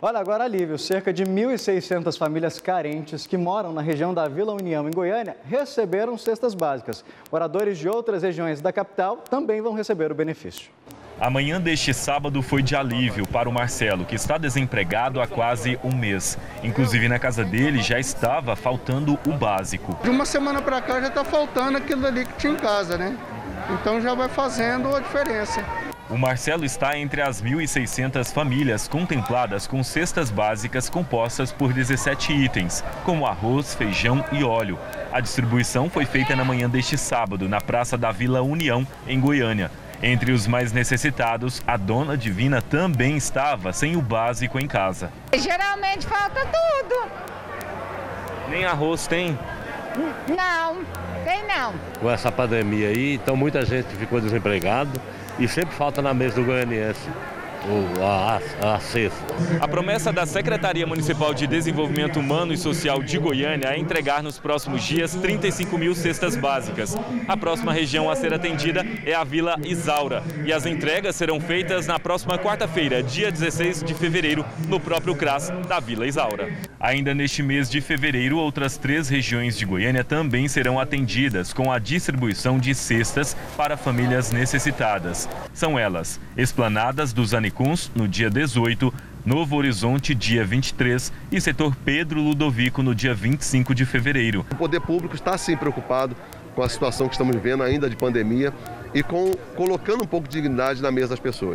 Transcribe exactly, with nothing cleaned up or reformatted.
Olha, agora alívio. Cerca de mil e seiscentas famílias carentes que moram na região da Vila União, em Goiânia, receberam cestas básicas. Moradores de outras regiões da capital também vão receber o benefício. A manhã deste sábado foi de alívio para o Marcelo, que está desempregado há quase um mês. Inclusive, na casa dele já estava faltando o básico. De uma semana para cá já está faltando aquilo ali que tinha em casa, né? Então já vai fazendo a diferença. O Marcelo está entre as mil e seiscentas famílias contempladas com cestas básicas compostas por dezessete itens, como arroz, feijão e óleo. A distribuição foi feita na manhã deste sábado, na Praça da Vila União, em Goiânia. Entre os mais necessitados, a dona Divina também estava sem o básico em casa. Geralmente falta tudo. Nem arroz tem? Não, tem não. Com essa pandemia aí, então muita gente ficou desempregado e sempre falta na mesa do goianiense a, a, a cesta. A promessa da Secretaria Municipal de Desenvolvimento Humano e Social de Goiânia é entregar nos próximos dias trinta e cinco mil cestas básicas. A próxima região a ser atendida é a Vila Isaura e as entregas serão feitas na próxima quarta-feira, dia dezesseis de fevereiro, no próprio CRAS da Vila Isaura. Ainda neste mês de fevereiro, outras três regiões de Goiânia também serão atendidas com a distribuição de cestas para famílias necessitadas. São elas: Esplanadas dos Anicuns, no dia dezoito, Novo Horizonte, dia vinte e três e setor Pedro Ludovico, no dia vinte e cinco de fevereiro. O poder público está sim preocupado com a situação que estamos vivendo ainda de pandemia e com colocando um pouco de dignidade na mesa das pessoas.